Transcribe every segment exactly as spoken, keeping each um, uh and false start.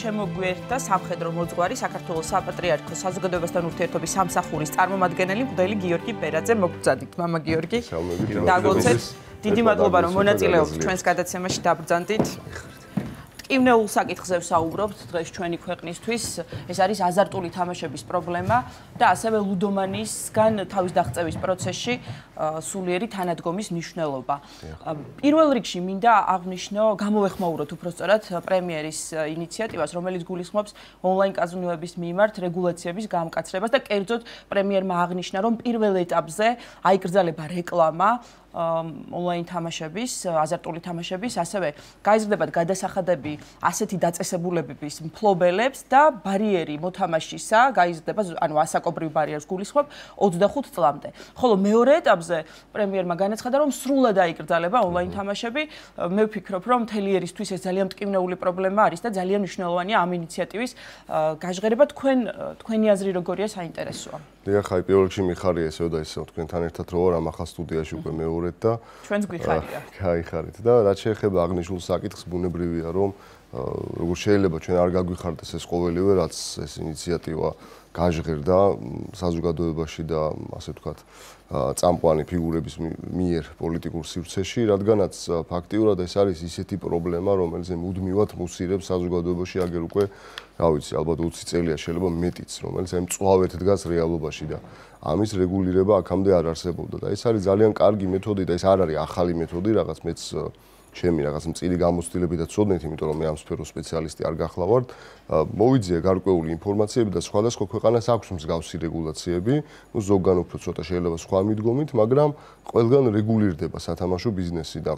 შემოგვიერთდა სამხედრო მოძღვარი საქართველოს საპატრიარქოს საზოგადოებასთან ურთიერთობის სამსახურის წარმომადგენელი მღვდელი გიორგი ბერაძე. მოგბრძანით, მამა გიორგი. დაგოცეთ. დიდი მადლობა რომ მონაწილეობთ ჩვენს გადაცემაში, დაბრძანდით. ტკივნეულ საკითხზე ვსაუბრობთ დღეს ჩვენი ქვეყნისთვის. ეს არის აზარტული თამაშების პრობლემა და ასევე ლუდომანიისგან თავის დაღწევის პროცესში სულიერი თანადგომის მნიშვნელობა. პირველ რიგში მინდა აღვნიშნო, გამოვეხმაუროთ უпростоრად პრემიერის ინიციატივას, რომელიც გულისხმობს ონლაინ კაზინოების მიმართ რეგულაციების გამკაცრებას და კერძოდ პრემიერმა აღნიშნა, რომ პირველ ეტაპზე აიკრძალება რეკლამა ონლაინ თამაშების, აზარტული თამაშების, ასევე გაიზრდებათ გადასახადები ასეთი დაწესებულებების მფლობელებს და ბარიერი მოთამაშისა გაიზრდება, ანუ ასაკობრივ ბარიერს გულისხმობ ოცდახუთ წლამდე. ხოლო მეორე ეტაპზე პრემიერმა განაცხადა, რომ სრულად აიკრძალება ონლაინ თამაშები. მე ვფიქრობ, რომ მთელი ერისთვის ეს ძალიან მტკივნეული პრობლემა არის და ძალიან მნიშვნელოვანია ამ ინიციატივის გაჟღერება. თქვენ თქვენი აზრი როგორია, საინტერესოა. დიახ, აი პირველ რიგში მიხარია ესეო და ისე თქვენთან ერთად რო ვარ ამ ახალ სტუდიაში უკვე მეორედ და ჩვენც გვიხარია. გაიხარით და რაც შეეხება აღნიშნულ საკითხს, ბუნებრივია რომ როგორ შეიძლება ჩვენ არ გაგვიხარდეს ეს ყოველივე, რაც ეს ინიციატივა გაჟღერდა საზოგადოებაში და ასე ვთქვათ წამყვანი ფიგურების მიერ პოლიტიკურ სივრცეში, რადგანაც ფაქტიურად ეს არის ისეთი პრობლემა, რომელიც მუდმივად მუსირებს საზოგადოებაში აგერ უკვე, რა ვიცი, ალბათ ოცი წელია, შეიძლება მეტიც, რომელიც აი მწვავედ დგას რეალობაში და ამის რეგულირება აქამდე არ არსებობდა და ეს არის ძალიან კარგი მეთოდი და ეს არ არის ახალი მეთოდი, რაღაც მეც ჩემი რაღაც მწირი გამოცდილები და ცოდნით, იმიტომ რომ მე ამ სფეროს სპეციალისტი არ გახლავართ, მოვიძიე გარკვეული ინფორმაციები და სხვადასხვა ქვეყანას აქვს მსგავსი რეგულაციები, ნუ ზოგან უფრო ცოტა შეიძლება სხვა მიდგომით, მაგრამ ყველგან რეგულირდება სათამაშო ბიზნესი და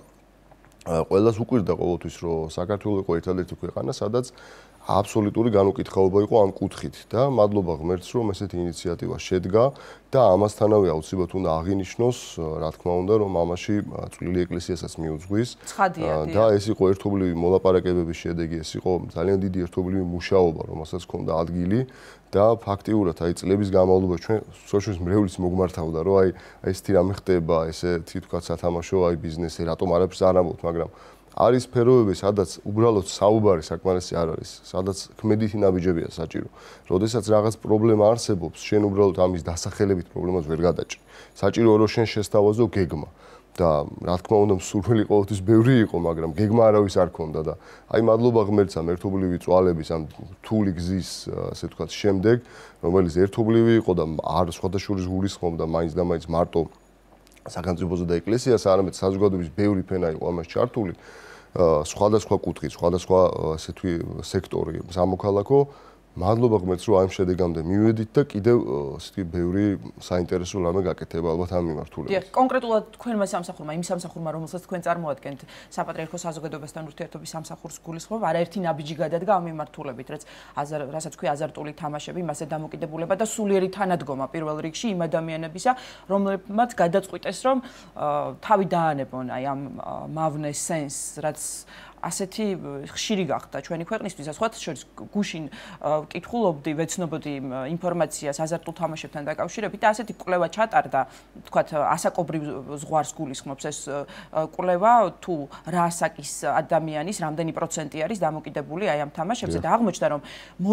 ყველას უკვირდა ყოველთვის, რომ საქართველოს იყო ერთადერთი ქვეყანა, სადაც აბსოლუტური განუკითხაობა იყო ამ კუთხით და მადლობა ღმერთს, რომ ესეთი ინიციატივა შედგა და ამასთანავე აუცილებლად უნდა აღინიშნოს, რა თქმა უნდა, რომ ამაში წვლილი ეკლესიასაც მიუძღვის და ეს იყო ერთობლივი მოლაპარაკებების შედეგი, ეს იყო ძალიან დიდი ერთობლივი მუშაობა, რომელსაც ჰქონდა ადგილი და ფაქტიურად აი წლების განმავლობაში ჩვენ სოციალიზმის მრევლიც მოგმართავდა, რომ აი ესეთი რამე ხდება, ესეთი თქვა სათამაშო აი ბიზნესი, რატომ არაფერს არ ამბობთ, მაგრამ არის სფეროები, სადაც უბრალოდ საუბარი საკმარისი არ არის, სადაც ქმედითი ნაბიჯებია საჭირო. როდესაც რაღაც პრობლემა არსებობს, შენ უბრალოდ ამის დასახელებით პრობლემას ვერ გადაჭრი. საჭიროა რომ შენ შესთავაზო გეგმა და რა თქმა უნდა მსურველი ყოველთვის ბევრი იყო, მაგრამ გეგმა არავის არ ქონდა და აი მადლობა ღმერთს ამ ერთობლივი წვალების, ამ რთული გზის, ასე ვთქვათ, შემდეგ, რომელიც ერთობლივი იყო და არ სხვადასხვა გულისხმობდა მაინც და მაინც მარტო სახელმწიფოზე და ეკლესიას, არამედ საზოგადოების ბევრი ფენა იყო ამას ჩართული. სხვადასხვა კუთხით, სხვადასხვა ასე თუ სექტორი, სამოქალაქო, მადლობა ღმერთს, რომ ამ შედეგამდე მივედით და კიდევ ასეთი ბევრი საინტერესო რამე გაკეთება ალბათ ამ მიმართულებით. დიახ, კონკრეტულად თქვენმა სამსახურმა, იმ სამსახურმა, რომელსაც თქვენ წარმოადგენთ, საპატრიარქოს საზოგადოებასთან ურთიერთობის სამსახურს გულისხმობ, არაერთი ნაბიჯი გადადგა ამ მიმართულებით, რაც რასაც ქვია აზარტული თამაშები, მასე დამოკიდებულება და სულიერი თანადგომა პირველ რიგში იმ ადამიანებისა, რომლებმაც გადაწყვიტეს, რომ თავი დაანებონ აი ამ მავნე სენს, რაც ასეთი ხშირი გახდა ჩვენი ქვეყნისთვის, სხვა შორის გუშინ ვკითხულობდი, ვეცნობოდი ინფორმაციას აზარტულ თამაშებთან დაკავშირებით და ასეთი კვლევა ჩატარდა, თქვათ, ასაკობრივ ზღვარს გულისხმობს ეს კვლევა, თუ რა ასაკის ადამიანის რამდენი პროცენტი არის დამოკიდებული აი ამ თამაშებზე და აღმოჩნდა, რომ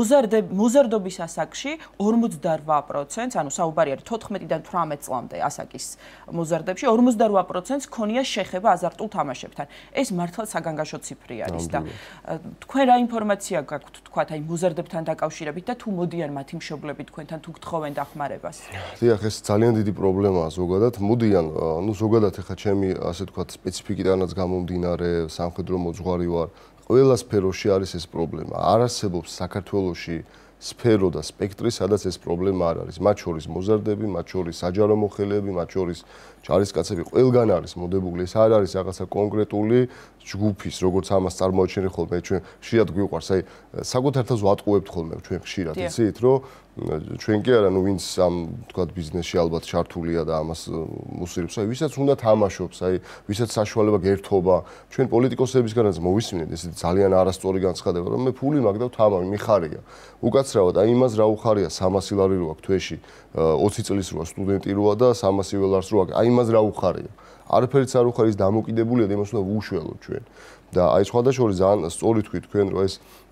მოზარდობის ასაკში ორმოცდარვა პროცენტს, ანუ საუბარი არის თოთხმეტიდან თვრამეტ წლამდე ასაკის მოზარდებში, ორმოცდარვა პროცენტს ქონია შეხება აზარტულ თამაშებთან. ეს მართლა საგანგაშო ციფრი არის და თქვენ რა ინფორმაცია გაქვთ, თქვათ, აი მოზარდებთან დაკავშირებით და თუ მოდიან მათი მშობლები თქვენთან, თუ გთხოვენ დახმარებას? დიახ, ეს ძალიან დიდი პრობლემაა ზოგადად. მოდიან, ну ზოგადად ახლა ჩემი ასე თქვათ სპეციფიკიდანაც გამომდინარე, სამხედრო მოძღვარი ვარ. ყველა სფეროში არის ეს პრობლემა. არ არსებობს საქართველოში სფერო და სპექტრი, სადაც ეს პრობლემა არ არის. მათ შორის მოზარდები, მათ შორის საჯარო მოხელეები, მათ შორის ჯარისკაცები, ყველგან არის მოდებული. ეს არ არის რაღაცა კონკრეტული ჯგუფის, როგორც ამას წარმოაჩენენ ხოლმე. ჩვენ ხშირად გვიყვარს, აი საკუთარ თავს ვატყუებთ ხოლმე ჩვენ ხშირად, იცით, რომ ჩვენ კი არა, ნუ ვინც ამ თქვათ ბიზნესში ალბათ ჩართულია და ამას მუსირებს, აი ვისაც უნდა თამაშობს, აი ვისაც საშუალება გერთობა, ჩვენ პოლიტიკოსებისგანაც მოვისმინეთ ესეთი ძალიან არასწორი განცხადება, რომ მე ფული მაქვს და ვთამავი, მიხარია. უკაცრავად, აი იმას რა უხარია, სამასი ლარი რო აქვს თვეში, ოცი წლის როა სტუდენტი როა და სამასი ველარს რო აქვს, აი იმას რა უხარია. არაფერიც არ უხარია, დამოკიდებულია და იმას უნდა ვუშველოთ ჩვენ. და აი სხვადასხვა ძალიან სწორი თქვი თქვენ, რომ ეს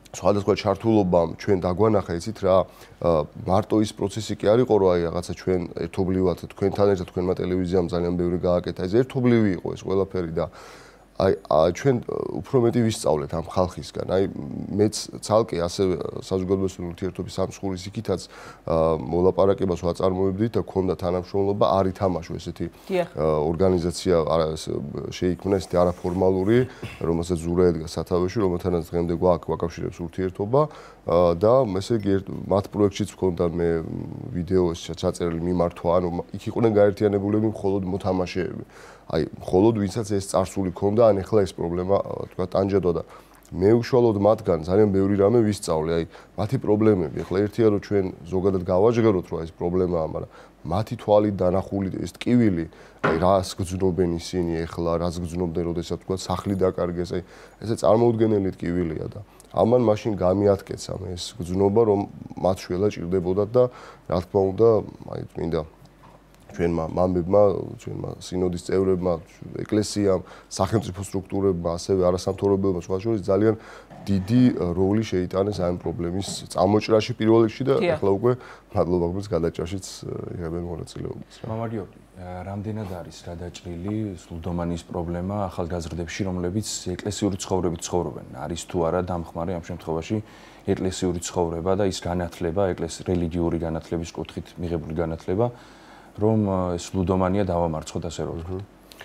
სხვადასხვა ჩართულობამ ჩვენ დაგვანახა იცით რა მარტო ის პროცესი კი არ იყო რომ აი რაღაცა ჩვენ ერთობლივად თქვენთან ერთად თქვენმა ტელევიზიამ ძალიან ბევრი გააკეთა ეს ერთობლივი იყო ეს ყველაფერი და აი ჩვენ უფრო მეტი ვისწავლეთ ამ ხალხისგან. აი მეც ცალკე ასევე საზოგადოებრივი ურთიერთობის სამსხურის იქითაც მოლაპარაკებას ვაწარმოებდით და ქონდა თანამშრომლობა არ ითამაშო ესეთი ორგანიზაცია შეიქმნა ესეთი არაფორმალური, რომელსაც ზურა ედგა სათავეში, რომელთანაც დღემდე გვაქვს ვაკავშირებს ურთიერთობა და ესე იგი მათ პროექტშიც ვქონდა მე ვიდეოს ჩაწერილი მიმართვა, ანუ იქ იყვნენ გაერთიანებულები მხოლოდ მოთამაშეები. აი მხოლოდ ვინცაც ეს წარსული ქონდა, ან ეხლა ეს პრობლემა თქვა ტანჯადო და მე უშუალოდ მათგან ძალიან ბევრი რამე ვისწავლე, აი მათი პრობლემები. ეხლა ერთია რომ ჩვენ ზოგადად გავაჟღეროთ რომ ეს პრობლემაა, მაგრამ მათი თვალით დანახული ეს ტკივილი, აი რას გძნობენ ისინი ეხლა, რას გძნობდნენ, როდესაც თქვა სახლი დაკარგეს, აი ესე წარმოუდგენელი ტკივილია და ამან მაშინ გამიათკეცა მე ეს გძნობა რომ მათ შველა ჭირდებოდათ და რა თქმა უნდა, აი წმინდა ჩვენმა მამებმა, ჩვენმა სინოდის წევრებმა, ეკლესიამ, სახელმწიფო სტრუქტურებმა, ასევე არასამთავრობოებმა სხვა შორის ძალიან დიდი როლი შეიტანეს ამ პრობლემის წამოჭრაში პირველ რიგში და ახლა უკვე მადლობა გმირს გადაჭრაშიც იღებენ მონაწილეობას. მამა გიორგი, რამდენად არის გადაჭრილი სულდომანის პრობლემა ახალგაზრდებში, რომლებიც ეკლესიური ცხოვრებით ცხოვრობენ? არის თუ არა დამხმარე ამ შემთხვევაში ეკლესიური ცხოვრება და ის განათლება, ეკლესიის რელიგიური განათლების კუთხით მიღებული განათლება რომ ეს ლუდომანია დავამარცხოთ ასე რომ ვთქვი.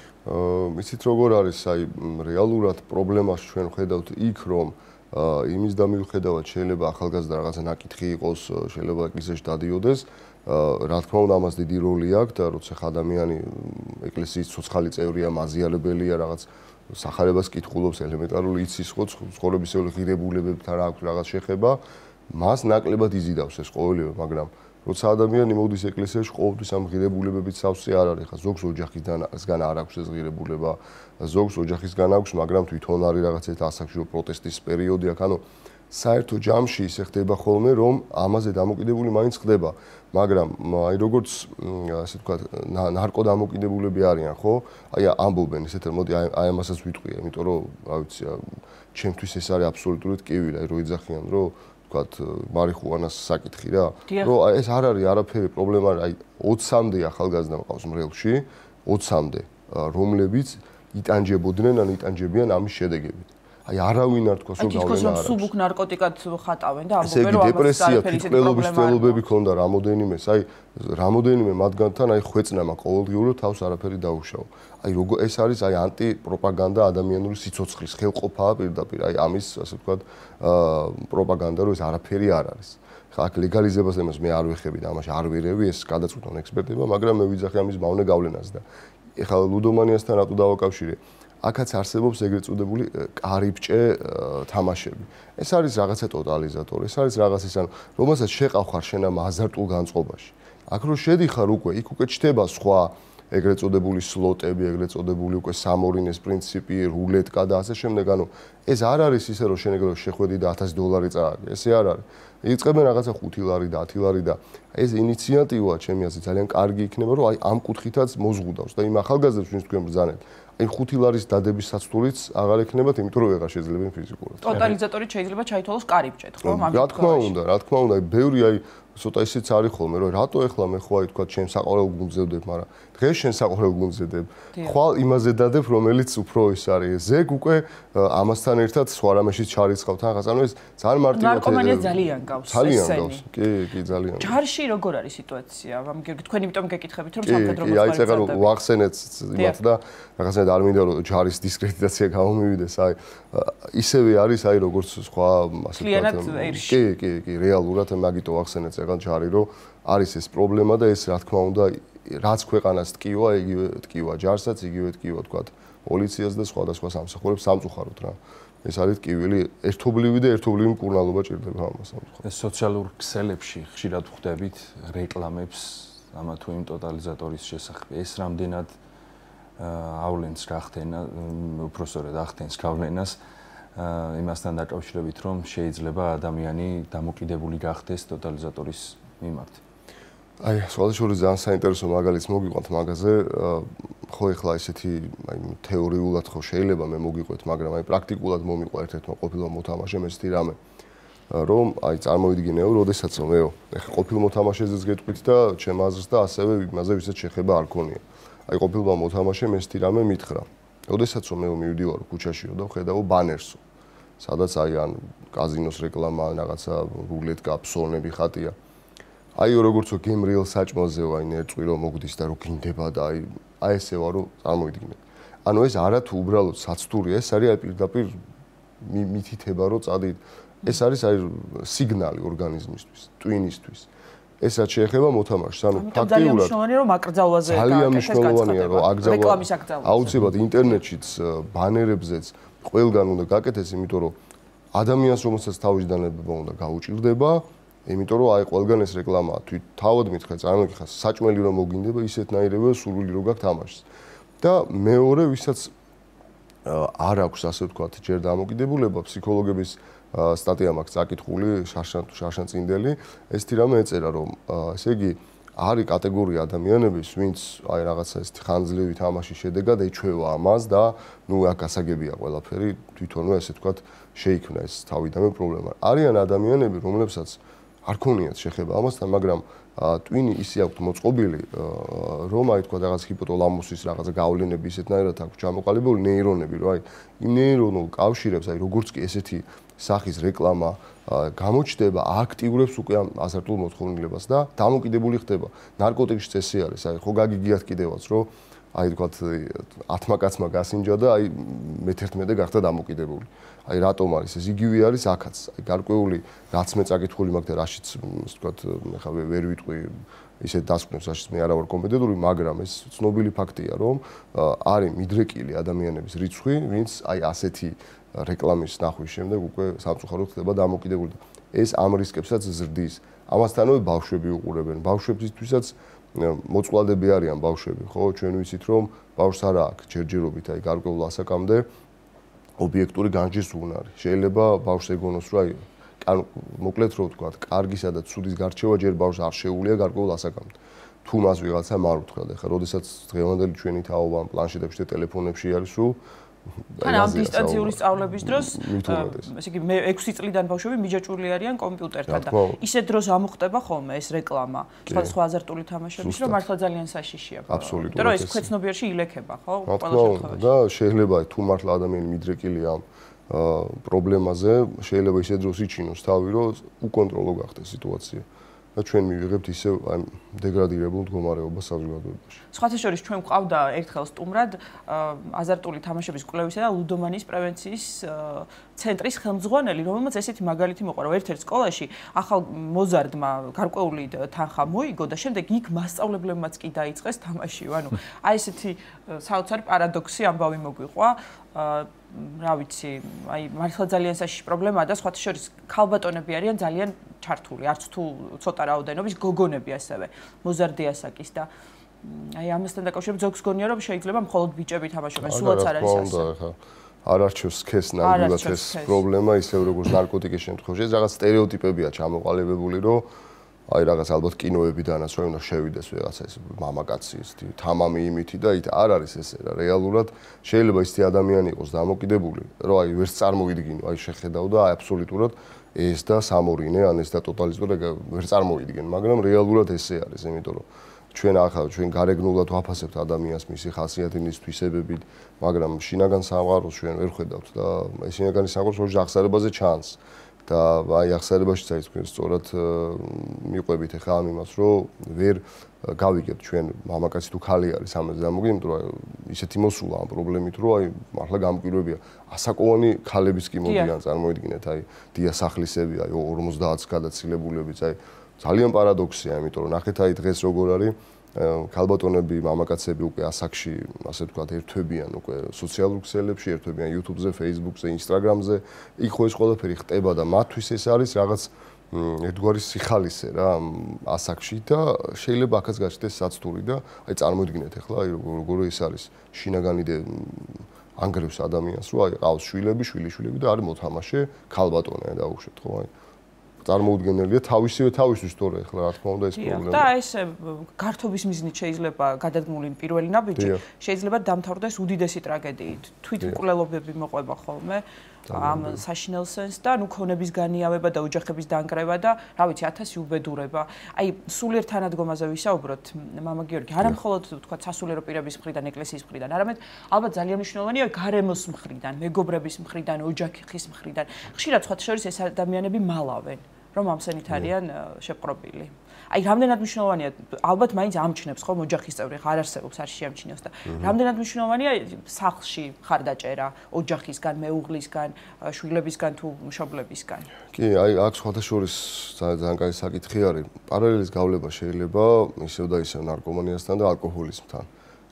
აა იცით როგორ არის, აი რეალურად პრობლემას ჩვენ ხედავთ იქ რომ იმის და მიუხედავად შეიძლება ახალგაზრდა რაღაცა ნაკითხი იყოს, შეიძლება ეკლესიაში დადიოდეს, რა თქმა უნდა ამას დიდი როლი აქვს და როცა ადამიანი ეკლესიის ცოცხალი წევრია, მაზიარებელია, რაღაც სახარებას კითხულობს, ელემენტარული იცის ხო ცხოვრებისეული ღირებულებებთან რა აქვს რაღაც შეხება, მას ნაკლებად იზიდავს ეს ყოველივე, მაგრამ როცა ადამიანი მოდის ეკლესიაში, ყოველთვის ამ ღირებულებებით სავსე არ არის. ხა ზოგს ოჯახისგან არ აქვს ეს ღირებულება, ზოგს ოჯახისგან აქვს, მაგრამ თვითონ არის რაღაც ეს ასაკშო პროტესტის პერიოდი აქ. ანუ საერთო ჯამში ისე ხდება ხოლმე, რომ ამაზე დამოკიდებული მაინც ხდება. მაგრამ აი როგორც ასე ვთქვათ, ნარკოდამოკიდებულები არიან, ხო? აი ამბობენ ისეთ მოდი აი ამასაც ვიტყვია, იმიტომ რომ რა ვიცი, ჩემთვის ეს არის აბსოლუტური ტკივილი, აი რო იძახიან, რომ ვთქვათ, მარიხუანას საკითხი რა. რომ ეს არ არის არაფერი პრობლემა, აი ოცამდე ახალგაზრდა მყავს მრევლში, ოცამდე, რომლებიც იტანჯებოდნენ, ან იტანჯებიან ამის შედეგებით. აი არავინ არ თქვას რომ გავლენა არ აქვს. აი თვითონ სუბუქ ნარკოტიკად ხატავენ და ამბობენ რომ ამას დეპრესია, თვითმკვლელობის ცდელობები ქონდა რამოდენიმეს, აი რამოდენიმე მათგანთან აი ხვეწნამა ყოველდღიურად თავს არაფერი დაუშავა. აი როგორ ეს არის აი ანტიპროპაგანდა ადამიანური სიცოცხლის ხელყოფაა პირდაპირ, აი ამის ასე ვთქვათ პროპაგანდა რომ ეს არაფერი არ არის. ხა აქ ლეგალიზებას ამას მე არ ვეხები და ამაში არ ვირევი, ეს გადაწყვეტონ ექსპერტებმა, მაგრამ მე ვიძახე ამის მავნე გავლენას და ეხლა ლუდომანიასთან რატო დავაკავშირე? აქაც არსებობს ეგრეთ წოდებული კარიბჭე თამაშები. ეს არის რაღაცა ტოტალიზატორი, ეს არის რაღაც ის, ანუ რომელსაც შეყავ ხარ შენ ამ აზარტულ განწყობაში. აქ რო შედიხარ უკვე, იქ უკვე ჩდება სხვა ეგრეთ წოდებული სლოტები, ეგრეთ წოდებული უკვე სამორინეს პრინციპი, რულეტკა და ასე შემდეგ. ანუ ეს არ არის ისე რომ შენ ეგრე შეხვედი და ათასი დოლარი წააგე. ესე არ არის. იწყებენ რაღაცა ხუთი ლარი და ათი ლარი და ეს ინიციატივა ჩემი აზრით ძალიან კარგი იქნება, რომ აი ამ კუთხითაც მოზღუდავს და იმ ახალგაზრდებს ვინც თქვენ ბრძანეთ. აი ხუთი ლარის დადების საცდურიც აღარ ექნებათ, იმიტომ რომ ვეღარ შეძლებენ ფიზიკურად. ტოტალიზატორი შეიძლება ჩაითვალოს კარიბჭეთ, ხო? რა თქმა უნდა, რა თქმა უნდა, აი ბევრი აი ცოტა ისიც არის ხოლმე, რომ რატო ეხლა მე ხო აი თქვა ჩემ საყვარელ გუნდზე ვდებ, მაგრამ დღეს შენ საყვარელ გუნდზე დებ. ხვალ იმაზე დადებ, რომელიც უფრო ის არის. ზეგ უკვე ამასთან ერთად სხვა რამეშიც ჩარიცხავ თან ხას, ანუ ეს ძალიან მარტივად ნარკომანია ძალიან გავს. ძალიან გავს. კი, კი, ძალიან. ჯარში როგორ არის სიტუაცია? ამ გიორგი, თქვენ იმიტომ გეკითხებით, რომ სამხედრო კი, აი წეგა რომ ვახსენეთ იმათ და რაღაცნაირად არ მინდა რომ ჯარის დისკრედიტაცია გამომივიდეს, აი ისევე არის, აი როგორც სხვა ასე ვთქვათ. კი, კი, კი, რეალურად მაგიტო ვახსენეთ წეგან ჯარი, რომ არის ეს პრობლემა და ეს რა თქმა უნდა რაც ქვეყანას ტკივა, იგივე ტკივა ჯარსაც, იგივე ტკივა თქვათ პოლიციას და სხვადასხვა სამსახურებს სამწუხაროდ რა. ეს არის ტკივილი, ერთობლივი და ერთობლივი მკურნალობა ჭირდება ამას სამწუხაროდ. ეს სოციალურ ქსელებში ხშირად ვხვდებით რეკლამებს ამა თუ იმ ტოტალიზატორის შესახებ. ეს რამდენად ავლენს გახდენა, უпроსორად ახდენს გავლენას იმასთან დაკავშირებით, რომ შეიძლება ადამიანი დამოკიდებული გახდეს ტოტალიზატორის მიმართ. აი, სხვადასხვა ძალიან საინტერესო მაგალითს მოგიყვანთ მაგაზე. ხო, ეხლა ესეთი აი თეორიულად ხო შეიძლება მე მოგიყვეთ, მაგრამ აი პრაქტიკულად მომიყვა ერთ-ერთმა ყოფილმა მოთამაშემ ესეთი რამე. რომ აი წარმოვიდგინეო, როდესაც მეო ეხლა ყოფილ მოთამაშეზეც გეტყვით და ჩემ აზრს და ასევე იმაზე ვისაც შეხება არ ქონია. აი ყოფილმა მოთამაშემ ეს თირამე მითხრა. როდესაც მე მივდივარო ქუჩაშიო და ვხედავო ბანერსო, სადაც აი ან კაზინოს რეკლამა, რაღაცა რულეტკა, ფსონები ხატია. აი როგორცო გემრიელ საჭმელზეო აი ნერწყვი რომ მოგდის და რო გინდება და აი აი ესე ვარო წარმოვიდგინე. ანუ ეს არა თუ უბრალოდ საცტურია, ეს არის აი პირდაპირ მითითება რომ წადით. ეს არის აი სიგნალი ორგანიზმისთვის, ტვინისთვის. ესაც შეეხება მოთამაშეს. ანუ ფაქტიურად ძალიან მნიშვნელოვანია რომ აკრძალვაზე ძალიან მნიშვნელოვანია რომ აკრძალვა. აუცილებლად ინტერნეტშიც, ბანერებზეც ყველგან უნდა გაკეთდეს, იმიტომ რომ ადამიანს რომელსაც თავის დანება უნდა გაუჭირდება, იმიტომ რომ აი ყველგან ეს რეკლამაა. თვით თავად მითხრა, წარმოგიხარ, საჭმელი რომ მოგინდება, ისეთნაირებია სურვილი რო გაქვს თამაშს. და მეორე, ვისაც არ აქვს ასე ვთქვათ, ჯერ დამოკიდებულება, ფსიქოლოგების სტატია მაქვს წაკითხული, შარშან წინდელი, ეს თირამე ეწერა, რომ ესე იგი არის კატეგორია ადამიანების, ვინც აი რაღაცა ეს ხანძლივი თამაშის შედეგად ეჩვევა ამას და ნუ აქ გასაგებია ყველაფერი, თვითონვე ესე ვთქვათ, შეიქმნა ეს თავიდანვე პრობლემა. არიან ადამიანები, რომლებსაც არ ქონიათ შეხება ამასთან, მაგრამ ტვინი ისე აქვთ მოწყობილი, რომ აი თქვა რაღაც ჰიპოთალამუსის რაღაცა გავლენები ისეთნაირად აქვს ჩამოყალიბებული ნეირონები, რომ აი იმ ნეირონულ კავშირებს, აი როგორც კი ესეთი სახის რეკლამა გამოჩნდება, აქტიურებს უკვე ამ აზარტულ მოთხოვნილებას და დამოკიდებული ხდება. ნარკოტიკშიც ესე არის, აი ხო გაგიგიათ კიდევაც, რომ აი თქვათ ათმა კაცმა გასინჯა და აი მეთერთმეტე გახდა დამოკიდებული. აი რატომ არის ეს? იგივე არის აქაც. აი გარკვეული რაც მე წაკითხული მაქვს და რაშიც ასე ვთქვათ, ეხლა ვერ ვიტყვი ისეთ დასკვნებს, რაშიც მე არა ვარ კომპეტენტური, მაგრამ ეს ცნობილი ფაქტია, რომ არის მიდრეკილი ადამიანების რიცხვი, ვინც აი ასეთი რეკლამის ნახვის შემდეგ უკვე სამწუხაროდ ხდება დამოკიდებული. ეს ამ რისკებსაც ზრდის. ამასთანავე ბავშვები უყურებენ. ბავშვებისთვისაც მოწყვლადები არიან ბავშვები, ხო? ჩვენ ვიცით, რომ ბავშვს არა აქვს ჯერჯერობით აი გარკვეულ ასაკამდე ობიექტური განჯის უნარი. შეიძლება ბავშვს ეგონოს, რომ აი მოკლედ რო ვთქვათ, კარგისა და ცუდის გარჩევა ჯერ ბავშვს არ შეუულია გარკვეულ ასაკამდე. თუ მას ვიღაცა მარუთხრად, ეხლა როდესაც დღევანდელი ჩვენი თაობა ამ პლანშეტებში და ტელეფონებში არის სულ ან ამ დისტანციური სწავლების დროს, ესე იგი მე ექვსი წლიდან ბავშვები მიჯაჭვული არიან კომპიუტერთან და ისეთ დროს ამოხდება ხოლმე ეს რეკლამა, სხვადასხვა აზარტული თამაშების, რომ მართლა ძალიან საშიშია. აბსოლუტურად. იმიტომ რომ ეს ქვეცნობიერში ილექება, ხო? ყველა შემთხვევაში. და შეიძლება თუ მართლა ადამიანი მიდრეკილია ამ პრობლემაზე, შეიძლება ისეთ დროს იჩინოს თავი, რომ უკონტროლო გახდეს სიტუაცია. და ჩვენ მივიღებთ ისევ აი დეგრადირებულ მდგომარეობას საზოგადოებაში. სხვათა შორის ჩვენ გვყავდა ერთხელ სტუმრად აზარტული თამაშების კვლევისა და ლუდომანიის პრევენციის ცენტრის ხელმძღვანელი, რომელმაც ესეთი მაგალითი მოყვა, რომ ერთ-ერთ სკოლაში ახალ მოზარდმა გარკვეული თანხა მოიგო და შემდეგ იქ მასწავლებლებმაც კი დაიწყეს თამაში. ანუ აი ესეთი საოცარი პარადოქსი ამბავი მოგვიყვა. რა ვიცი, აი მართლა ძალიან საშიში პრობლემაა და სხვათა შორის ქალბატონები არიან ძალიან ჩართული, არც თუ ცოტა რაოდენობის გოგონები ასევე, მოზარდი ასაკის და აი ამასთან დაკავშირებით ზოგს გონია რომ შეიძლება მხოლოდ ბიჭები თამაშობენ, სულაც არ არის ასე. არ არჩევს სქეს ნამდვილად ეს პრობლემა, ისევ როგორც ნარკოტიკის შემთხვევაში, ეს რაღაც სტერეოტიპებია ჩამოყალიბებული, რომ აი რაღაც ალბათ კინოებიდანაც რომ უნდა შევიდეს ვიღაცა ეს მამაკაცი ის თამამი იმითი და ით არ არის ესე რა რეალურად შეიძლება ისეთი ადამიანი იყოს დამოკიდებული რომ აი ვერც წარმოვიდგინო აი შეხედავ და აი აბსოლუტურად ეს და სამორინე ან ეს და ტოტალიზატორი ვერ წარმოვიდგენ მაგრამ რეალურად ესე არის იმიტომ რომ ჩვენ ახლა ჩვენ გარეგნულად ვაფასებთ ადამიანს მისი ხასიათის თვისებებით მაგრამ შინაგან სამყაროს ჩვენ ვერ ხედავთ და ეს შინაგანი სამყაროს ორი აღსარებაზე ჩანს და აი აღსარებაში წაიც თქვენ სწორად მიყვებით ახლა ამ იმას რომ ვერ გავიგებთ ჩვენ მამაკაცი თუ ხალი არის ამაზე დამოგვი იმიტომ რომ ისეთი მოსულა ამ პრობლემით რომ აი მართლა გამკვირვებია ასაკოვანი ხალების კი მოდიან წარმოიდგინეთ აი დიასახლისები აი ორმოცდაათს გადაცილებულებიც აი ძალიან პარადოქსია იმიტომ რომ ნახეთ აი დღეს როგორ არის ქალბატონები მამაკაცები უკვე ასაკში ასე ვთქვათ ერთვებიან უკვე სოციალურ ქსელებში ერთვებიან YouTube-ზე, Facebook-ზე, Instagram-ზე იქ ხო ეს ყველაფერი ხდება და მათთვის ეს არის რაღაც ერთგვარი სიხალისე რა ასაკში და შეიძლება აქაც გაჩნდეს საცტური და აი წარმოიდგინეთ ახლა აი როგორ ეს არის შინაგანი ანგრევს ადამიანს რომ აი ყავს შვილები, შვილიშვილები და არის მოთამაშე ქალბატონია დაუშვათ ხო აი წარმოუდგენელია თავისივე თავისთვის თორე ახლა რა თქმა უნდა ეს პრობლემა. და ეს გართობის მიზნით შეიძლება გადადგმული პირველი ნაბიჯი შეიძლება დამთავრდეს უდიდესი ტრაგედიით. თვითმკვლელობები მოყვება ხოლმე ამ საშინელ სენს და ნუ ქონების განიავება და ოჯახების დანგრევა და რა ვიცი ათასი უბედურება. აი სულიერ თანადგომაზე ვისაუბროთ მამა გიორგი, არა მხოლოდ თქვა სასულიერო პირების მხრიდან, ეკლესიის მხრიდან, არამედ ალბათ ძალიან მნიშვნელოვანია გარემოს მხრიდან, მეგობრების მხრიდან, ოჯახის მხრიდან. ხშირად სხვათა შორის ეს ადამიანები მალავენ, რომ ამსენით არიან შეპყრობილი. აი რამდენად მნიშვნელოვანია, ალბათ მაინც ამჩნევს ხომ ოჯახის წევრი, ხარ არსებობს, არ შეამჩნევს და რამდენად მნიშვნელოვანია სახლში ხარდაჭერა ოჯახისგან, მეუღლისგან, შვილებისგან თუ მშობლებისგან. კი, აი აქ სხვათა შორის ძალიან კაი საკითხი არის. პარალელის გავლება შეიძლება ისევ და ისევ ნარკომანიასთან და ალკოჰოლიზმთან.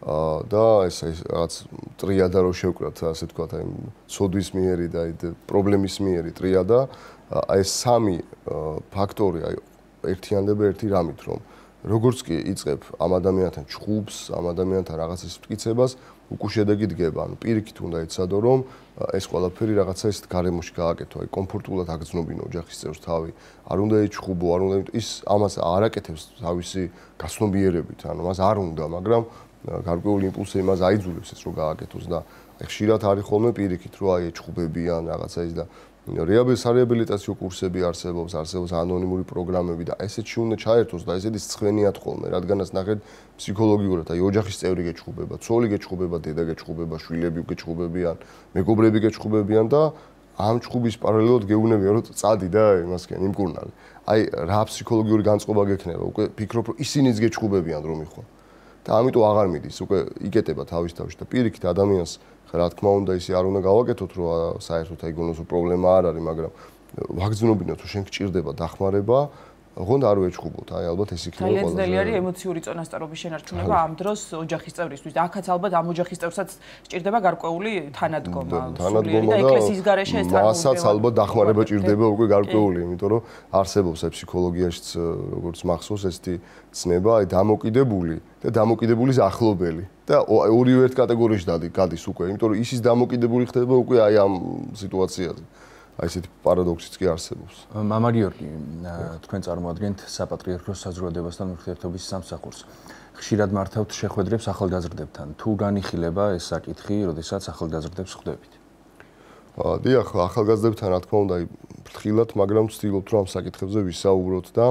და ეს რაღაც ტრიადა რო შევკრათ, ასე ვთქვათ, აი ცოდვის მიერი და აი პრობლემის მიერი ტრიადა, აი ეს სამი ფაქტორი აი ერთიანდება ერთი რამით, რომ როგორც კი იწყებ ამ ადამიანთან ჩხუბს, ამ ადამიანთან რაღაცის მტკიცებას, უკვე შედეგი დგება. ანუ პირიქით უნდა იცადო, რომ ეს ყველაფერი რაღაცა ისეთ გარემოში გააკეთო, აი კომფორტულად აგრძნობინო ოჯახის წევრს თავი. არ უნდა ეჩხუბო, არ უნდა ის ამას არ აკეთებს თავისი გასნობიერებით, ანუ მას არ უნდა, მაგრამ გარკვეული იმპულსი იმას აიძულებს ეს რომ გააკეთოს და აი ხშირად არის ხოლმე პირიქით, რომ აი ეჩხუბებიან რაღაცა ის და რეაბილიტაციო კურსები არსებობს, არსებობს ანონიმური პროგრამები და ესეთში უნდა ჩაერთოს და ესეთი სცვენიათ ხოლმე, რადგანაც ნახეთ ფსიქოლოგიურად, აი ოჯახის წევრი გეჩხუბება, ცოლი გეჩხუბება, დედა გეჩხუბება, შვილები გეჩხუბებიან, მეგობრები გეჩხუბებიან და ამ ჩხუბის პარალელურად გეუბნებიან, რომ წადი და იმასკენ იმკურნალე. აი რა ფსიქოლოგიური განწყობა გექნება, უკვე ფიქრობ, რომ ისინიც გეჩხუბებიან რომ იხო. და ამიტომ აღარ მიდის, უკვე იკეტება თავის თავში და პირიქით ადამიანს რა თქმა უნდა ისე არ უნდა გავაკეთოთ, რომ საერთოდ აი გონოს პრობლემა არ არის, მაგრამ ვაგრძნობინოთ, რომ შენ გჭირდება დახმარება, ოღონდ არ ვეჩხუბოთ, აი ალბათ ეს იქნება ყველაზე. ძალიან ძნელი არის ემოციური წონასწორობის შენარჩუნება ამ დროს ოჯახის წევრისთვის და აქაც ალბათ ამ ოჯახის წევრსაც სჭირდება გარკვეული თანადგომა, სულიერი და ეკლესიის გარეშე ეს წარმოუდგენელი. მასაც ალბათ დახმარება ჭირდება უკვე გარკვეული, იმიტომ რომ არსებობს აი ფსიქოლოგიაშიც როგორც მახსოვს ესეთი ცნება, აი დამოკიდებული და დამოკიდებულის ახლობელი. და ორივე ერთ კატეგორიაში გადის უკვე, იმიტომ რომ ისის დამოკიდებული ხდება უკვე აი ამ სიტუაციაზე. აი ესეთი პარადოქსიც კი არსებობს. მამა გიორგი, თქვენ წარმოადგენთ საპატრიარქოს საზოგადოებასთან ურთიერთობის სამსახურს. ხშირად მართავთ შეხვედრებს ახალგაზრდებთან. თუ განიხილება ეს საკითხი, როდესაც ახალგაზრდებს ხვდებით? დიახ, ახალგაზრდებთან რა თქმა უნდა, ფრთხილად, მაგრამ ვცდილობთ რომ ამ საკითხებზე ვისაუბროთ და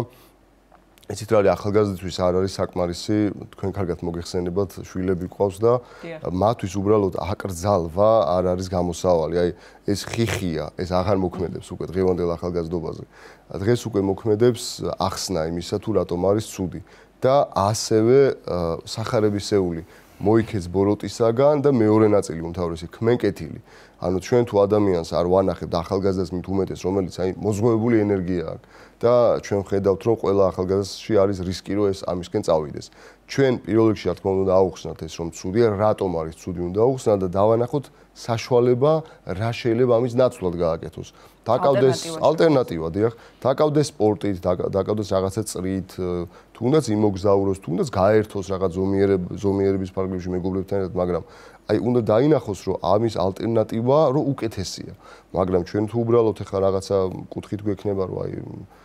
იცით რა არის ახალგაზრდისთვის არ არის საკმარისი, თქვენ კარგად მოგეხსენებათ, შვილები ყავს და მათთვის უბრალოდ აკრძალვა არ არის გამოსავალი. აი ეს ხიხია, ეს აღარ მოქმედებს უკვე დღევანდელ ახალგაზრდობაზე. დღეს უკვე მოქმედებს ახსნა იმისა თუ რატომ არის ცუდი და ასევე სახარებისეული მოიქეც ბოროტისაგან და მეორე ნაწილი უმთავრესი ქმენკეთილი. ანუ ჩვენ თუ ადამიანს არ ვანახებთ ახალგაზრდას მით უმეტეს, რომელიც აი მოზღვევებული ენერგია აქვს და ჩვენ ხედავთ რომ ყველა ახალგაზრდაში არის რისკი რომ ეს ამისკენ წავიდეს. ჩვენ პირველ რიგში რა თქმა უნდა აუხსნათ ეს რომ ცუდია, რატომ არის ცუდი უნდა აუხსნათ და დავანახოთ საშუალება რა შეიძლება ამის ნაცვლად გააკეთოს. დაკავდეს ალტერნატივა, დიახ, დაკავდეს სპორტით, დაკავდეს რაღაცა წრით, თუნდაც იმოგზაუროს, თუნდაც გაერთოს რაღაც ზომიერების ფარგლებში მეგობრებთან ერთად, მაგრამ აი უნდა დაინახოს რომ ამის ალტერნატივა რომ უკეთესია. მაგრამ ჩვენ თუ უბრალოდ ახლა რაღაცა კუთხით გვექნება რომ აი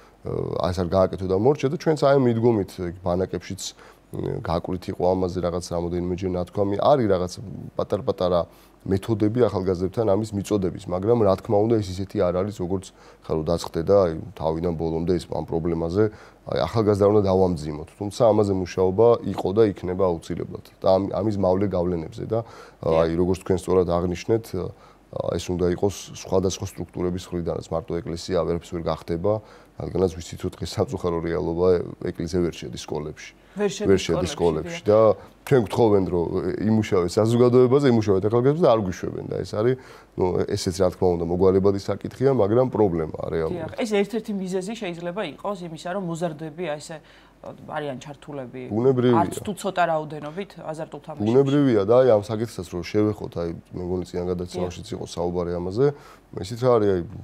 ასე არ გააკეთო და მორჩა და ჩვენც აი მიდგომით ბანაკებშიც გაკვირთ იყო ამაზე რაღაც რამოდენიმეჯერ ნათქვამი არის რაღაც პატარ-პატარა მეთოდები ახალგაზრდებთან ამის მიწოდების, მაგრამ რა თქმა უნდა ეს ისეთი არ არის როგორც ხა რომ დაწყდე და აი თავიდან ბოლომდე ეს ამ პრობლემაზე აი ახალგაზრდა უნდა დავამძიმოთ. თუმცა ამაზე მუშაობა იყო და იქნება აუცილებლად და ამის მავლე გავლენებზე და აი როგორც თქვენ სწორად აღნიშნეთ ეს უნდა იყოს სხვადასხვა სტრუქტურების მხრიდანაც, მარტო ეკლესია ვერაფერს ვერ გახდება, რადგანაც ვიცით რომ დღეს სამწუხარო რეალობა ეკლესია ვერ შედის სკოლებში. ვერ შედის სკოლებში და ჩვენ გთხოვენ რომ იმუშავეთ საზოგადოებაზე, იმუშავეთ ახალგაზრდებს და არ გვიშვებენ და ეს არის, ნუ ესეც რა თქმა უნდა მოგვარებადი საკითხია, მაგრამ პრობლემაა რეალურად. ეს ერთ-ერთი მიზეზი შეიძლება იყოს იმისა, რომ მოზარდები აი ესე არიან ჩართულები. არც თუ ცოტა რაოდენობით აზარტულ თამაშებში. ბუნებრივია და აი ამ საკითხსაც რომ შევეხოთ, აი მე მგონი წინა გადაცემაშიც იყო საუბარი ამაზე, ისიც რა არის აი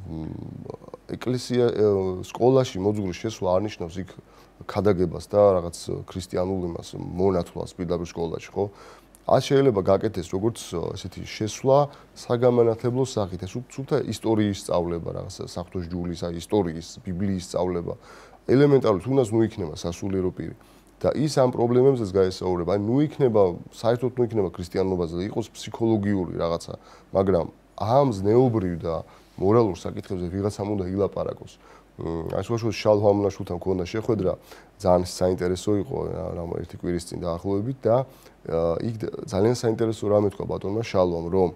ეკლესია სკოლაში მოძღვრის შესვლა არნიშნავს იქ ქადაგებას და რაღაც ქრისტიანულ იმას მონათვლას პირდაპირ სკოლაში, ხო? ას შეიძლება გაკეთდეს როგორც ესეთი შესვლა საგამანათლებლო სახით, ეს უბრალოდ ისტორიის სწავლება, რაღაცა საღვთო ჯულის, აი ისტორიის, ბიბლიის სწავლება. ელემენტარულად თუნდაც ნუ იქნება სასულიერო პირი. და ის ამ პრობლემებზეც გაესაუბრება. აი ნუ იქნება, საერთოდ ნუ იქნება ქრისტიანობაზე და იყოს ფსიქოლოგიური რაღაცა, მაგრამ ამ ზნეობრივ და მორალურ საკითხებზე ვიღაცამ უნდა ილაპარაკოს. აი შუაშუა შალვამნაშულთან მქონდა შეხვედრა, ძალიან საინტერესო იყო რამ ერთი კვირის წინ დაახლოებით და იქ ძალიან საინტერესო რამე თქვა ბატონმა შალვამ, რომ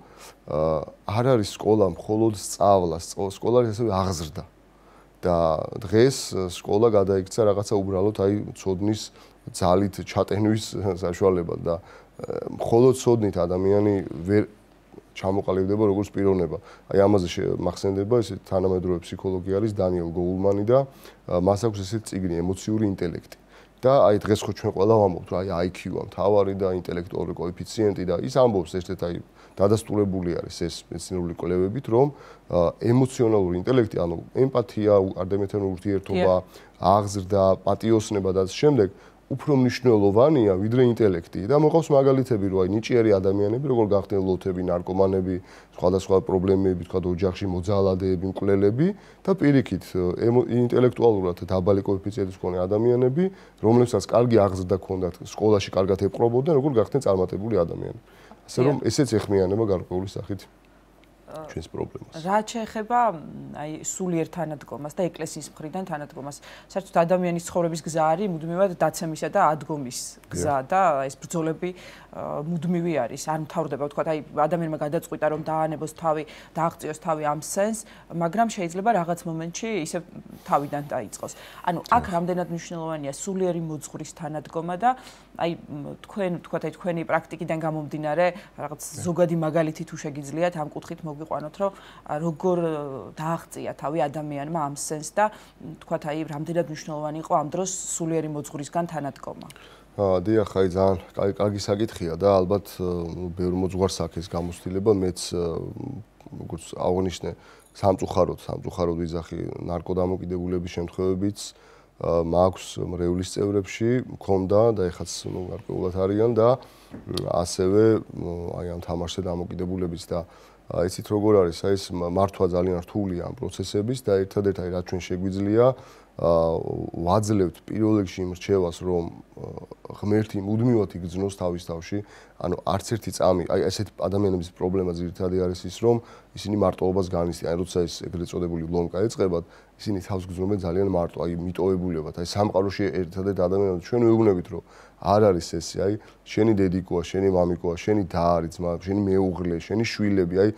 არ არის სკოლა მხოლოდ სწავლა, სკოლა არის ასევე აღზრდა. და დღეს სკოლა გადაიქცა რაღაცა უბრალოდ აი ცოდნის ძალით ჩატენვის საშუალებად და მხოლოდ ცოდნით ადამიანი ვერ ჩამოყალიბდება როგორც პიროვნება. აი ამაზე მახსენდება ეს თანამედროვე ფსიქოლოგი არის დანიელ გოულმანი და მას აქვს ესეთი წიგნი ემოციური ინტელექტი. და აი დღეს ხო ჩვენ ყველა ვამბობთ, რომ აი აი ქიუ-ა მთავარი და ინტელექტუალური კოეფიციენტი და ის ამბობს ერთ-ერთ აი დადასტურებული არის ეს მეცნიერული კვლევებით, რომ ემოციონალური ინტელექტი, ანუ ემპათია, არდამეტანო ურთიერთობა, აღზრდა, პატიოსნება და ამ შემდეგ უფრო მნიშვნელოვანია ვიდრე ინტელექტი და მოყავს მაგალითები, რომ აი ნიჭიერი ადამიანები, როგორ გახდნენ ლოთები, ნარკომანები, სხვადასხვა პრობლემები, თქვა ოჯახში მოძალადეები, მკვლელები და პირიქით ინტელექტუალურად დაბალი კოეფიციენტის მქონე ადამიანები, რომლებსაც კარგი აღზრდა ჰქონდათ, სკოლაში კარგად ეპყრობოდნენ, როგორ გახდნენ წარმატებული ადამიანები. ასე რომ ესეც ეხმიანება გარკვეული სახით ჩვენს პრობლემას. რა შეეხება აი სულიერ თანადგომას და ეკლესიის მხრიდან თანადგომას. საერთოდ ადამიანის ცხოვრების გზა არის მუდმივად დაცემისა და ადგომის გზა და ეს ბრძოლები მუდმივი არის. არ მთავრდება ვთქვათ აი ადამიანმა გადაწყვიტა რომ დაანებოს თავი, დააღწიოს თავი ამ სენს, მაგრამ შეიძლება რაღაც მომენტში ისე თავიდან დაიწყოს. ანუ აქ რამდენად მნიშვნელოვანია სულიერი მოძღვრის თანადგომა და აი თქვენ ვთქვათ აი თქვენი პრაქტიკიდან გამომდინარე რაღაც ზოგადი მაგალითი თუ შეგიძლიათ ამ კუთხით მოგიყვანოთ რომ როგორ დააღწია თავი ადამიანმა ამ სენს და ვთქვათ აი რამდენად მნიშვნელოვანი იყო ამ დროს სულიერი მოძღვრისგან თანადგომა. აა დიახ, აი ძალიან კარგი საკითხია და ალბათ ბევრ მოძღვარს აქვს ეს გამოცდილება, მეც როგორც აღნიშნე სამწუხაროდ, სამწუხაროდ ვიძახი ნარკოდამოკიდებულების შემთხვევებიც მაქვს მრევლის წევრებში მქონდა და ეხაც გარკვეულად არიან და ასევე აი ამ თამაშზე დამოკიდებულების და იცით როგორ არის აი ეს მართვა ძალიან რთულია ამ პროცესების და ერთადერთ აი რაც ჩვენ შეგვიძლია ვაძლევთ პირველ რიგში იმ რჩევას რომ ღმერთი მუდმივად იგრძნოს თავის თავში ანუ არც ერთი წამი აი ესეთ ადამიანების პრობლემა ძირითადად არის ის რომ ისინი მარტოობას განიცდიან აი როცა ეს ეგრეთ წოდებული ლომკა ეწყებათ ისინი თავს გრძნობენ ძალიან მარტო აი მიტოვებულებად აი სამყაროში ერთადერთ ადამიანებს ჩვენ ვეუბნებით რომ არ არის ესე აი შენი დედიკოა შენი მამიკოა შენი და არის ძმა შენი მეუღლე შენი შვილები აი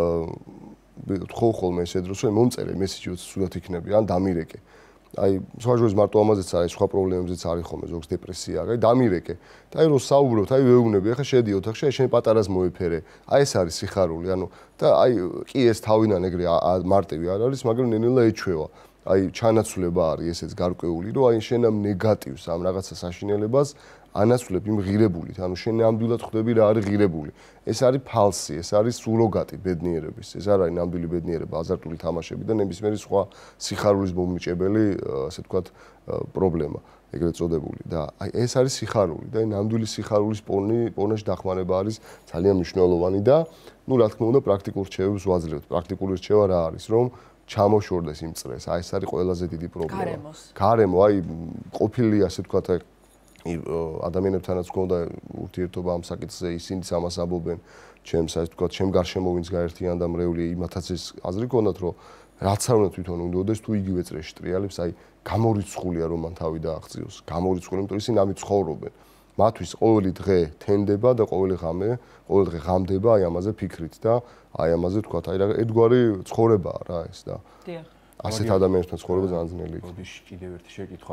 თქო ხოლმე ესე დროს რომ მომწერე მესიჯი რომ სულად იქნები ან დამირეკე აი სხვაჟოის მარტო ამაზეც არის სხვა პრობლემებზეც არის ხოლმე ზოგს დეპრესია აი დამირეკე და აი რომ საუბრობთ აი ვეუბნები ახლა შედი ოთახში აი შენ პატარას მოეფერე აი ეს არის სიხარული ანუ და აი კი ეს თავიდან ეგრე მარტივი არ არის მაგრამ ნენელა ეჩვევა აი ჩანაცვლება არის ესეც გარკვეული რომ აი შენ ამ ნეგატივს ამ რაღაცა საშინელებას ანაცვლებ იმ ღირებულით ანუ შენ ნამდვილად ხვდები რა არის ღირებული ეს არის ფალსი ეს არის სუროგატი ბედნიერების ეს არ არის ნამდვილი ბედნიერება აზარტული თამაშები და ნებისმიერი სხვა სიხარულის მომრიჭებელი ასე ვთქვათ პრობლემა ეგრეთ წოდებული და აი ეს არის სიხარული და ნამდვილი სიხარულის პონი პონაში დახმარება არის ძალიან მნიშვნელოვანი და ნუ რა თქმა უნდა პრაქტიკულ რჩევებს ვაძლევთ პრაქტიკული რჩევა რა არის რომ ჩამოშორდეს იმ წრეს აი ეს არის ყველაზე დიდი პრობლემა გარემო აი ყოფილი ასე ვთქვათ აი ადამიანებთანაც გქონდა ურთიერთობა ამ საკითხზე ისინიც ამას ამბობენ ჩემს ასე ვთქვათ ჩემ გარშემო ვინც გაერთიანდა მრევლი იმათაც ეს აზრი გქონდათ რომ რაც არ უნდა თვითონ უნდოდეს თუ იგივე წრეში ტრიალებს აი გამორიცხულია რომ მან თავი დააღწიოს გამორიცხული იმიტომ ისინი ამით ცხოვრობენ მათთვის ყოველი დღე თენდება და ყოველი ღამე ყოველ დღე ღამდება აი ამაზე ფიქრით და აი ამაზე ვთქვათ აი რა ერთგვარი ცხოვრებაა რა ეს და დიახ ასეთ ადამიანებთან ცხოვრება ძალიან ძნელი იქნება მოდი კიდევ ერთი შეკითხვა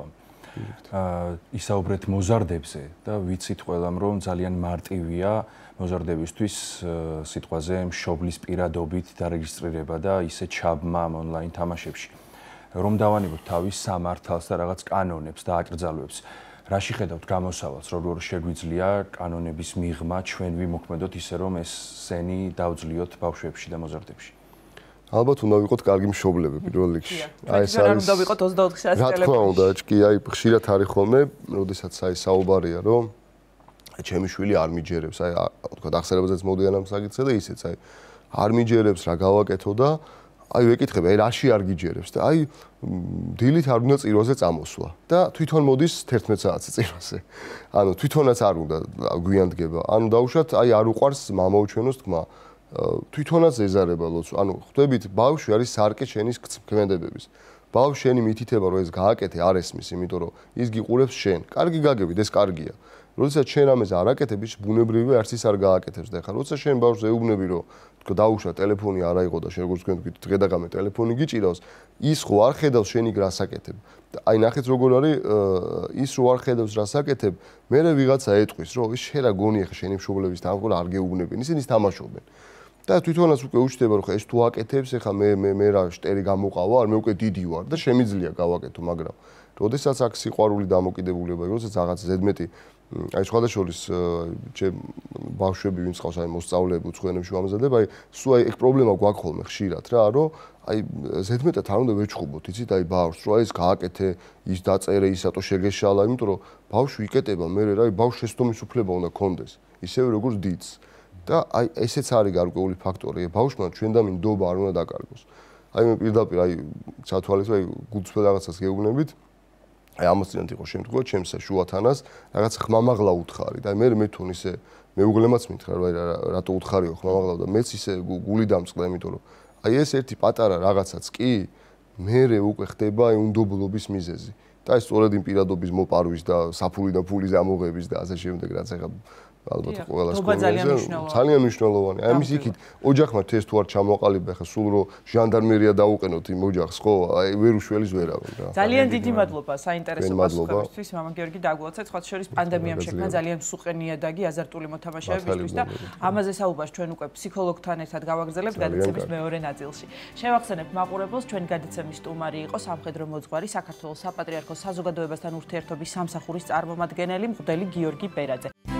ისაუბრეთ მოზარდებზე და ვიცით ყველამ რომ ძალიან მარტივია მოზარდებისთვის სიტყვაზე მშობლის პირადობით დარეგისტრირება და ისე ჩაბმა ონლაინ თამაშებში რომ დავანებოთ თავის სამართალს და რაღაც კანონებს და აკრძალვებს რაში ხედავთ გამოსავალს როგორ შეგვიძლია კანონების მიღმა ჩვენ ვიმოქმედოთ ისე რომ ეს სენი დავძლიოთ ბავშვებში და მოზარდებში ალბათ უნდა ვიყოთ კარგი მშობლები პირველ რიგში. აი ეს არის უნდა ვიყოთ ოცდაოთხ საათის ტელეფონში. რა თქმა უნდა, კი აი ხშირად არის ხოლმე, როდესაც აი საუბარია, რომ ჩემი შვილი არ მიჯერებს, აი თქვა ახსენებაზეც მოდიან ამ საკითხზე და ისეც, აი არ მიჯერებს რა გავაკეთო და აი ვეკითხები, აი რაში არ გიჯერებს და აი დილით არ უნდა წირვაზე წამოსვლა და თვითონ მოდის თერთმეტ საათზე წირვაზე. ანუ თვითონაც არ უნდა გვიანდგება. ანუ დაუშვათ, აი არ უყვარს მამაუჩვენოს თქმა. თვითონაც ეზარება ლოცვა. ანუ ხვდებით, ბავშვი არის სარკე შენის ქმედებების. ბავშვი შენი მითითება რომ ეს გააკეთე არ ესმის, იმიტომ რომ ის გიყურებს შენ. კარგი გაგებით, ეს კარგია. როდესაც შენ ამას არ აკეთებ, ის ბუნებრივია არც ის არ გააკეთებს და ახლა როცა შენ ბავშვს ეუბნები რომ თქო დაუშვა ტელეფონი არ აიღო და შენ როგორც თქვენ თქვით დღე და ღამე ტელეფონი გიჭირავს, ის ხო არ ხედავს შენი რას აკეთებ. აი ნახეთ როგორ არის ის რო არ ხედავს რას აკეთებ, მერე ვიღაცა ეტყვის რომ ის შენ რა გონია ხა შენი მშობლების თანხმობა არ გეუბნებენ, ისინი თამაშობენ. და თვითონაც უკვე უჩნდება რომ ხა ეს თუ აკეთებს, ეხა მე მე მე რა შტერი გამოყავა, არ მე უკვე დიდი ვარ და შემიძლია გავაკეთო, მაგრამ როდესაც აქ სიყვარული დამოკიდებულება, როდესაც რაღაც ზედმეტი აი სხვადასხვის ჩემ ბავშვები ვინც ყავს აი მოსწავლეები უცხოენებში ვამზადება, აი სულ აი ეგ პრობლემა გვაქვს ხოლმე ხშირად რა, რომ აი ზედმეტად არ უნდა ვეჩხუბოთ, იცით, აი ბავშვს, რომ აი ეს გააკეთე, ის დაწერე, ისატო შეგეშალა, იმიტომ რომ ბავშვი იკეტება, მე რა, აი ბავშვს შეცდომის უფლება უნდა კონდეს, ისევე როგორც დიდს. და აი ესეც არის გარკვეული ფაქტორი, ბავშვმა ჩვენ და მინდობა არ უნდა დაკარგოს. აი მე პირდაპირ აი სათვალეს, აი გულწრფელ რაღაცას გეუბნებით. აი ამას წინათ იყო შემთხვევა, ჩემს შუათანას რაღაც ხმამაღლა უთხარი და მე მე თუნ ისე მეუღლემაც მითხრა, რომ აი რატო უთხარიო ხმამაღლა და მეც ისე გული დამწყდა, იმიტომ რომ აი ეს ერთი პატარა რაღაცაც კი მე უკვე ხდება აი უნდობლობის მიზეზი. და ეს სწორედ იმ პირადობის მოპარვის და საფულიდან ფულის ამოღების და ასე შემდეგ რაც ახლა ალბათ ყველას გვინდა ძალიან მნიშვნელოვანი. აი ამის იქით ოჯახმა თეს თუ არ ჩამოყალიბა, ხა სულ რო ჟანდარმერია დაუყენოთ იმ ოჯახს, ხო? აი ვერ უშველის ვერავინ რა. ძალიან დიდი მადლობა საინტერესო პასუხებისთვის, მამა გიორგი დაგვაცეთ, სხვა შორის პანდემიამ შექმნა ძალიან მსუყე ნიადაგი აზარტული მოთამაშეებისთვის და ამაზე საუბარს ჩვენ უკვე ფსიქოლოგთან ერთად გავაგრძელებთ გადაცემის მეორე ნაწილში. შევახსენებთ მაყურებელს, ჩვენ გადაცემის სტუმარი იყო სამხედრო მოძღვარი, საქართველოს საპატრიარქოს საზოგადოებასთან ურთიერთობის სამსახურის წარმომადგენელი მღვდელი გიორგი ბერაძე.